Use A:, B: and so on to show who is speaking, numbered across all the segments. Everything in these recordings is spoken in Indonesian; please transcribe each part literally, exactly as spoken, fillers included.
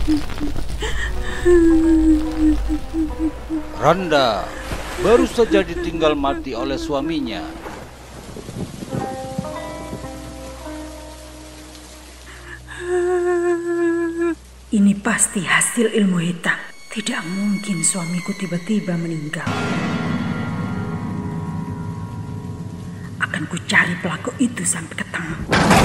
A: Randa baru saja ditinggal mati oleh suaminya.
B: Ini pasti hasil ilmu hitam. Tidak mungkin suamiku tiba-tiba meninggal. Akan ku cari pelaku itu sampai ketemu.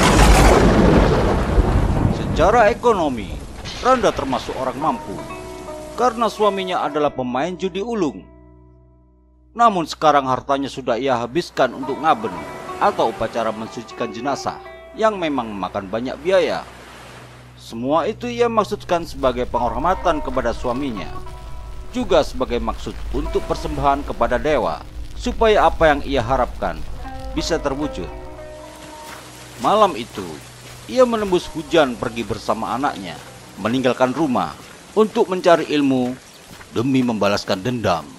A: Secara ekonomi, Randa termasuk orang mampu karena suaminya adalah pemain judi ulung. Namun sekarang hartanya sudah ia habiskan untuk ngaben atau upacara mensucikan jenazah yang memang memakan banyak biaya. Semua itu ia maksudkan sebagai penghormatan kepada suaminya, juga sebagai maksud untuk persembahan kepada dewa, supaya apa yang ia harapkan bisa terwujud. Malam itu, ia menembus hujan pergi bersama anaknya, meninggalkan rumah untuk mencari ilmu demi membalaskan dendam.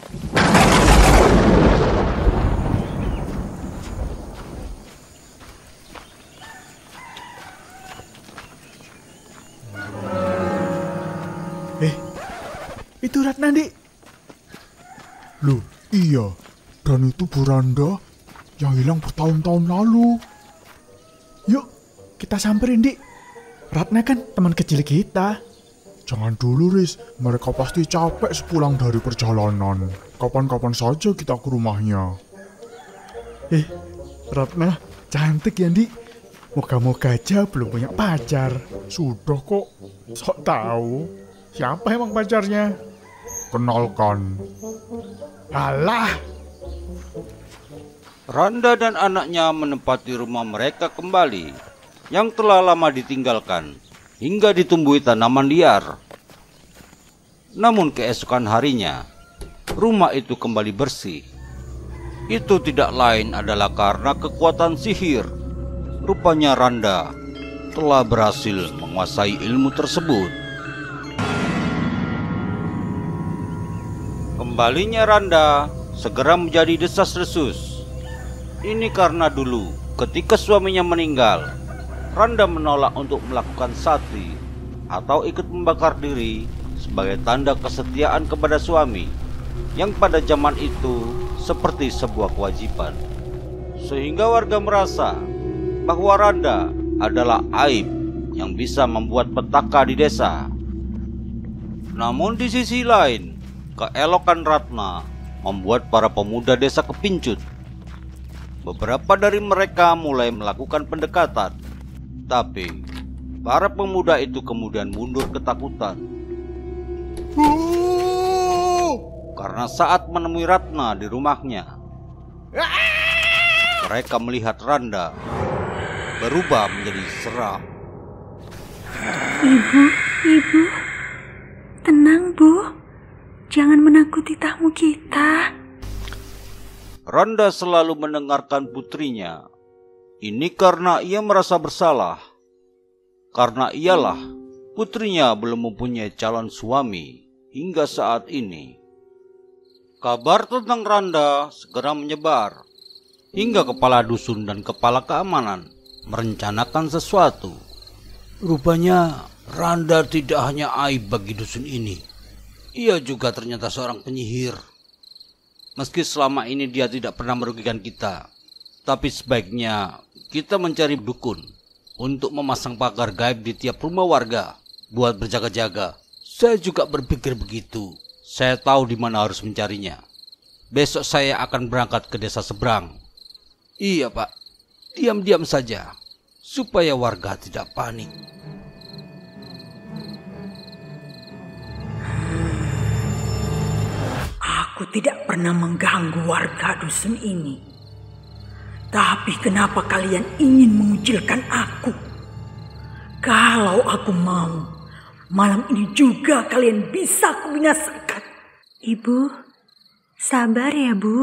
C: Eh, itu Ratna, Dik. Loh, iya. Dan itu Bu Randa yang hilang bertahun-tahun lalu. Yuk, kita samperin, Dik. Ratna kan teman kecil kita. Jangan dulu, Riz. Mereka pasti capek sepulang dari perjalanan. Kapan-kapan saja kita ke rumahnya. Eh, Ratna cantik ya, Dik. Moga-moga aja belum punya pacar. Sudah kok. Sok tahu. Siapa emang pacarnya? Kenalkan. Alah.
A: Randa dan anaknya menempati rumah mereka kembali yang telah lama ditinggalkan hingga ditumbuhi tanaman liar. Namun keesokan harinya, rumah itu kembali bersih. Itu tidak lain adalah karena kekuatan sihir. Rupanya Randa telah berhasil menguasai ilmu tersebut. Kembalinya Randa segera menjadi desas-desus. Ini karena dulu ketika suaminya meninggal, Randa menolak untuk melakukan sati atau ikut membakar diri sebagai tanda kesetiaan kepada suami yang pada zaman itu seperti sebuah kewajiban. Sehingga warga merasa bahwa Randa adalah aib yang bisa membuat petaka di desa. Namun di sisi lain, keelokan Ratna membuat para pemuda desa kepincut. Beberapa dari mereka mulai melakukan pendekatan, tapi para pemuda itu kemudian mundur ketakutan. Karena saat menemui Ratna di rumahnya, mereka melihat Randa berubah menjadi seram.
B: Ibu, ibu, tenang, Bu. Jangan menakuti tamu kita.
A: Randa selalu mendengarkan putrinya. Ini karena ia merasa bersalah. Karena ialah putrinya belum mempunyai calon suami hingga saat ini. Kabar tentang Randa segera menyebar hingga kepala dusun dan kepala keamanan merencanakan sesuatu. Rupanya Randa tidak hanya aib bagi dusun ini. Ia juga ternyata seorang penyihir. Meski selama ini dia tidak pernah merugikan kita, tapi sebaiknya kita mencari dukun untuk memasang pagar gaib di tiap rumah warga buat berjaga-jaga. Saya juga berpikir begitu. Saya tahu di mana harus mencarinya. Besok saya akan berangkat ke desa seberang. Iya, Pak. Diam-diam saja supaya warga tidak panik.
B: Aku tidak pernah mengganggu warga dusun ini. Tapi kenapa kalian ingin mengucilkan aku? Kalau aku mau, malam ini juga kalian bisa kubinasakan.
D: Ibu, sabar ya, Bu.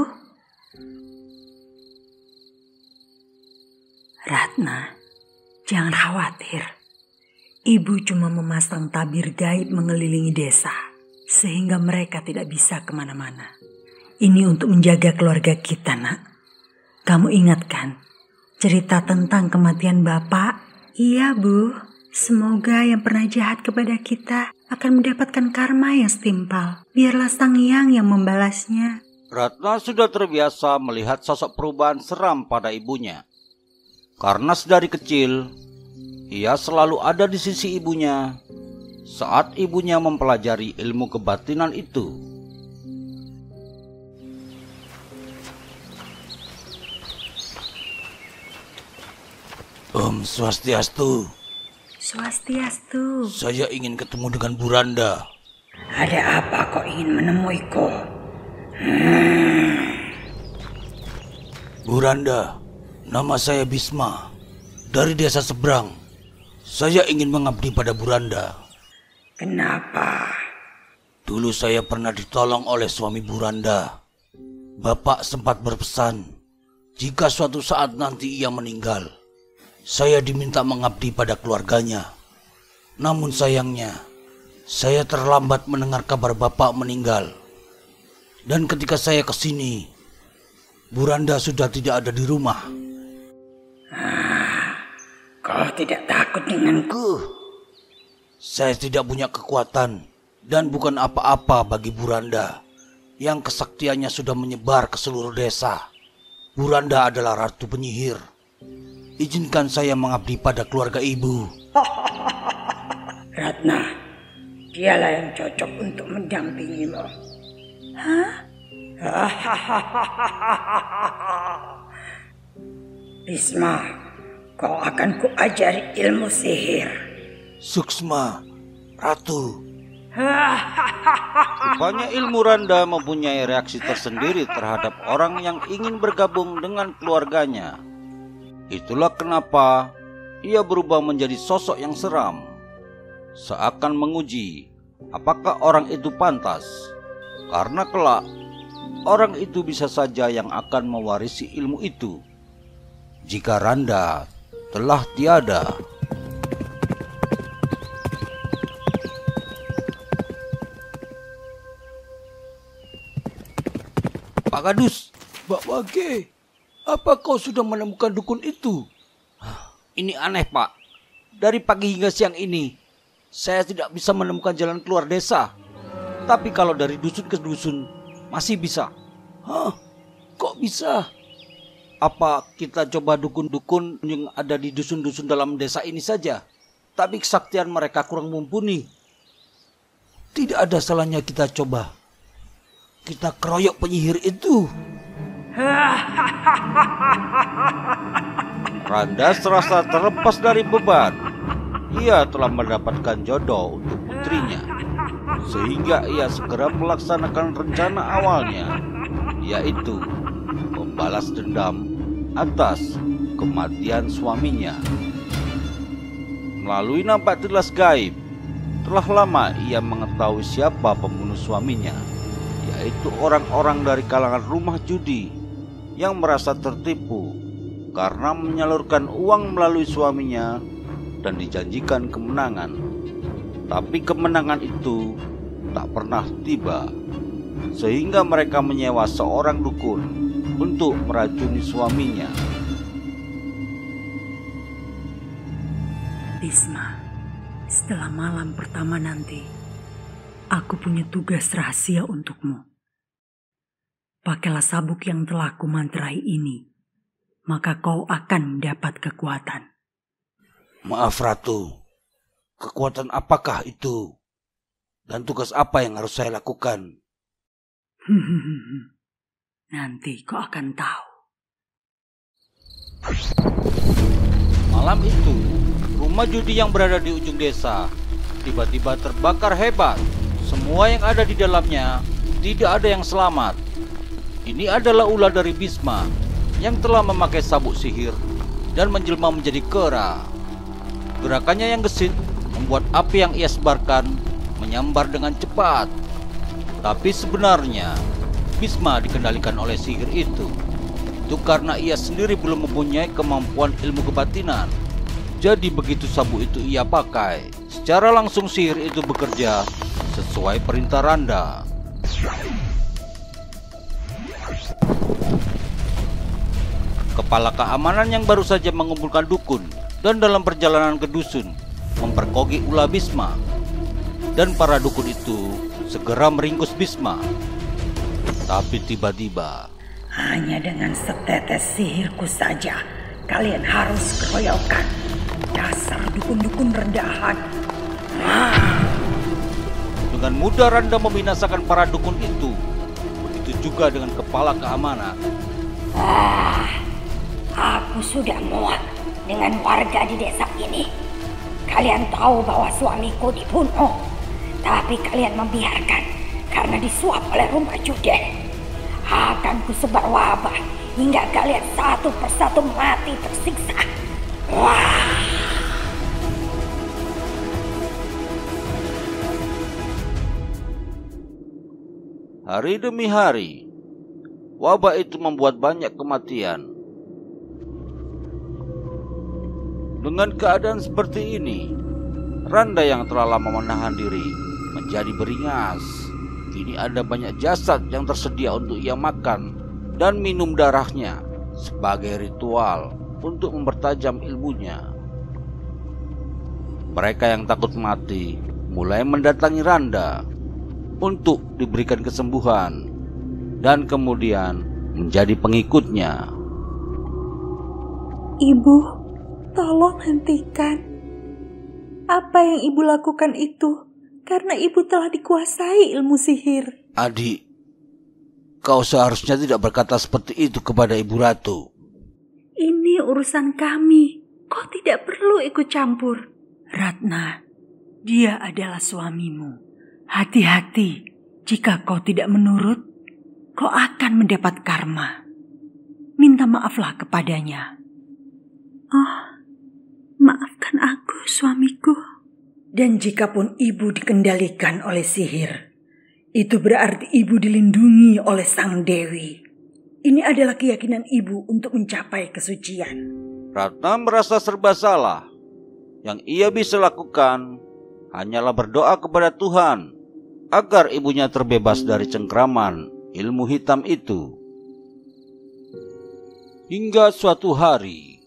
B: Ratna, jangan khawatir. Ibu cuma memasang tabir gaib mengelilingi desa, sehingga mereka tidak bisa kemana-mana. Ini untuk menjaga keluarga kita, Nak. Kamu ingat kan cerita tentang kematian Bapak?
D: Iya, Bu. Semoga yang pernah jahat kepada kita
B: akan mendapatkan karma yang setimpal. Biarlah Sang Hyang yang membalasnya.
A: Ratna sudah terbiasa melihat sosok perubahan seram pada ibunya. Karena sedari kecil, ia selalu ada di sisi ibunya saat ibunya mempelajari ilmu kebatinan itu. Om Swastiastu.
B: Swastiastu.
A: Saya ingin ketemu dengan Bu Randa.
B: Ada apa kau ingin menemuiku? Hmm.
A: Bu Randa, nama saya Bisma, dari desa seberang. Saya ingin mengabdi pada Bu Randa.
B: Kenapa?
A: Dulu saya pernah ditolong oleh suami Bu Randa. Bapak sempat berpesan, jika suatu saat nanti ia meninggal, saya diminta mengabdi pada keluarganya. Namun sayangnya, saya terlambat mendengar kabar Bapak meninggal. Dan ketika saya kesini, Bu Randa sudah tidak ada di rumah.
B: Ah, kau tidak takut denganku?
A: Saya tidak punya kekuatan dan bukan apa-apa bagi Bu Randa yang kesaktiannya sudah menyebar ke seluruh desa. Bu Randa adalah ratu penyihir. Izinkan saya mengabdi pada keluarga ibu.
B: Ratna, dialah yang cocok untuk mendampingimu. Hah? Bisma, kau akan kuajari ilmu sihir.
A: Suksma, Ratu. Rupanya ilmu Randa mempunyai reaksi tersendiri terhadap orang yang ingin bergabung dengan keluarganya. Itulah kenapa ia berubah menjadi sosok yang seram, seakan menguji apakah orang itu pantas. Karena kelak orang itu bisa saja yang akan mewarisi ilmu itu jika Randa telah tiada. Pak Gadus, Mbak Wage, apa kau sudah menemukan dukun itu? Ini aneh, Pak. Dari pagi hingga siang ini, saya tidak bisa menemukan jalan keluar desa. Tapi kalau dari dusun ke dusun, masih bisa. Hah? Kok bisa? Apa kita coba dukun-dukun yang ada di dusun-dusun dalam desa ini saja? Tapi kesaktian mereka kurang mumpuni. Tidak ada salahnya kita coba. Kita keroyok penyihir itu. Randa serasa terlepas dari beban. Ia telah mendapatkan jodoh untuk putrinya, sehingga ia segera melaksanakan rencana awalnya, yaitu membalas dendam atas kematian suaminya. Melalui nampak tilas gaib, telah lama ia mengetahui siapa pembunuh suaminya, yaitu orang-orang dari kalangan rumah judi yang merasa tertipu karena menyalurkan uang melalui suaminya dan dijanjikan kemenangan. Tapi kemenangan itu tak pernah tiba, sehingga mereka menyewa seorang dukun untuk meracuni suaminya.
B: Bisma, setelah malam pertama nanti, aku punya tugas rahasia untukmu. Pakailah sabuk yang telah kumantrai ini, maka kau akan mendapat kekuatan.
A: Maaf Ratu, kekuatan apakah itu? Dan tugas apa yang harus saya lakukan?
B: Nanti kau akan tahu.
A: Malam itu, rumah judi yang berada di ujung desa tiba-tiba terbakar hebat. Semua yang ada di dalamnya tidak ada yang selamat. Ini adalah ulah dari Bisma yang telah memakai sabuk sihir dan menjelma menjadi kera. Gerakannya yang gesit membuat api yang ia sebarkan menyambar dengan cepat. Tapi sebenarnya Bisma dikendalikan oleh sihir itu. Itu karena ia sendiri belum mempunyai kemampuan ilmu kebatinan. Jadi begitu sabuk itu ia pakai, secara langsung sihir itu bekerja sesuai perintah Randa. Kepala keamanan yang baru saja mengumpulkan dukun dan dalam perjalanan ke dusun memperkoki ulah Bisma. dan para dukun itu segera meringkus Bisma. Tapi tiba-tiba,
B: hanya dengan setetes sihirku saja kalian harus keroyokan. Dasar dukun-dukun rendahan. Ah.
A: Dengan mudah Randa membinasakan para dukun itu. Begitu juga dengan kepala keamanan.
E: Ah, aku sudah muak dengan warga di desa ini. Kalian tahu bahwa suamiku dibunuh, tapi kalian membiarkan karena disuap oleh rumah juden. Akan kusebar wabah hingga kalian satu persatu mati tersiksa. Wah.
A: Hari demi hari, wabah itu membuat banyak kematian. Dengan keadaan seperti ini, Randa yang telah lama menahan diri menjadi beringas. Kini ada banyak jasad yang tersedia untuk ia makan dan minum darahnya sebagai ritual untuk mempertajam ilmunya. Mereka yang takut mati mulai mendatangi Randa untuk diberikan kesembuhan dan kemudian menjadi pengikutnya.
D: Ibu, tolong hentikan. Apa yang ibu lakukan itu karena ibu telah dikuasai ilmu sihir.
A: Adik, kau seharusnya tidak berkata seperti itu kepada Ibu Ratu.
D: Ini urusan kami. Kau tidak perlu ikut campur.
B: Ratna, dia adalah suamimu. Hati-hati, jika kau tidak menurut, kau akan mendapat karma. Minta maaflah kepadanya.
D: Oh, maafkan aku, suamiku.
B: Dan jikapun ibu dikendalikan oleh sihir, itu berarti ibu dilindungi oleh Sang Dewi. Ini adalah keyakinan ibu untuk mencapai kesucian.
A: Ratna merasa serba salah. Yang ia bisa lakukan hanyalah berdoa kepada Tuhan agar ibunya terbebas dari cengkraman ilmu hitam itu. Hingga suatu hari,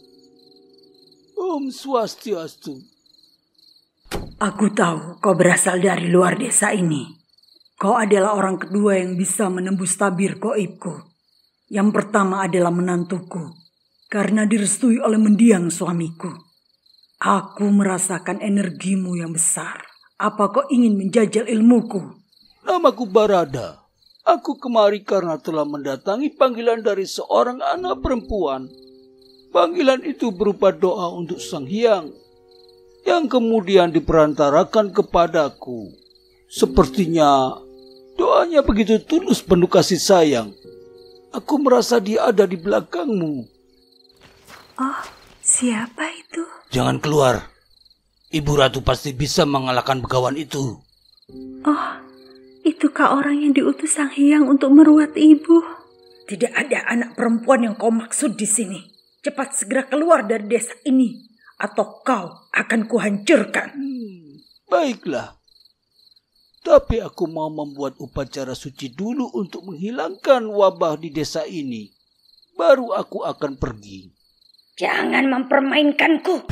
F: Om Swastiastu.
B: Aku tahu kau berasal dari luar desa ini. Kau adalah orang kedua yang bisa menembus tabir goibku. Yang pertama adalah menantuku, karena direstui oleh mendiang suamiku. Aku merasakan energimu yang besar. Apa kau ingin menjajal ilmuku?
F: Namaku Barada. Aku kemari karena telah mendatangi panggilan dari seorang anak perempuan. Panggilan itu berupa doa untuk Sang Hyang, yang kemudian diperantarakan kepadaku. Sepertinya doanya begitu tulus penuh kasih sayang. Aku merasa dia ada di belakangmu.
D: Oh, siapa itu?
F: Jangan keluar. Ibu Ratu pasti bisa mengalahkan begawan itu.
D: Oh, itukah orang yang diutus Sang Hyang untuk meruat ibu?
B: Tidak ada anak perempuan yang kau maksud di sini. Cepat segera keluar dari desa ini, atau kau akan kuhancurkan.
F: Hmm, baiklah. Tapi aku mau membuat upacara suci dulu untuk menghilangkan wabah di desa ini. Baru aku akan pergi.
E: Jangan mempermainkanku.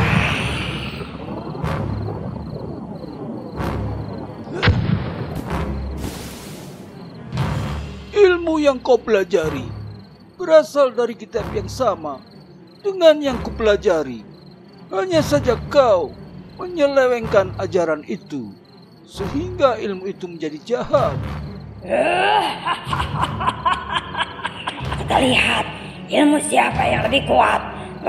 F: Ilmu yang kau pelajari berasal dari kitab yang sama dengan yang kupelajari. Hanya saja kau menyelewengkan ajaran itu, sehingga ilmu itu menjadi jahat.
E: Kita lihat ilmu siapa yang lebih kuat.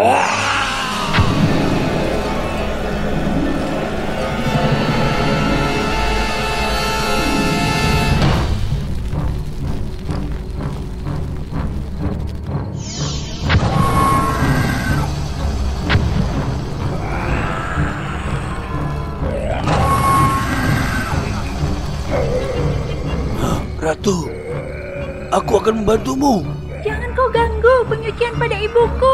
F: Ratu, aku akan membantumu.
D: Jangan kau ganggu penyucian pada ibuku.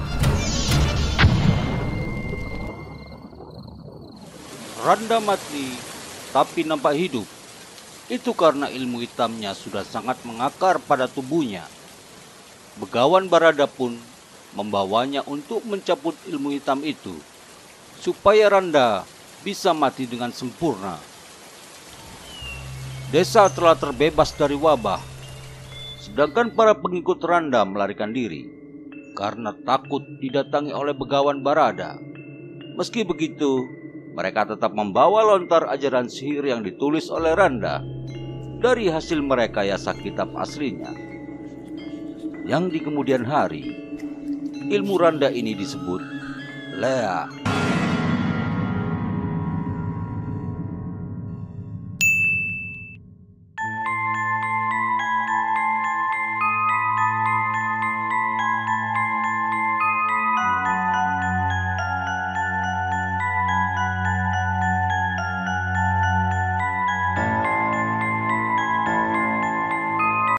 A: Randa mati tapi nampak hidup. Itu karena ilmu hitamnya sudah sangat mengakar pada tubuhnya. Begawan Barada pun membawanya untuk mencabut ilmu hitam itu, supaya Randa bisa mati dengan sempurna. Desa telah terbebas dari wabah, sedangkan para pengikut Randa melarikan diri karena takut didatangi oleh begawan Barada. Meski begitu, mereka tetap membawa lontar ajaran sihir yang ditulis oleh Randa dari hasil merekayasa kitab aslinya. Yang di kemudian hari, ilmu Randa ini disebut Lea.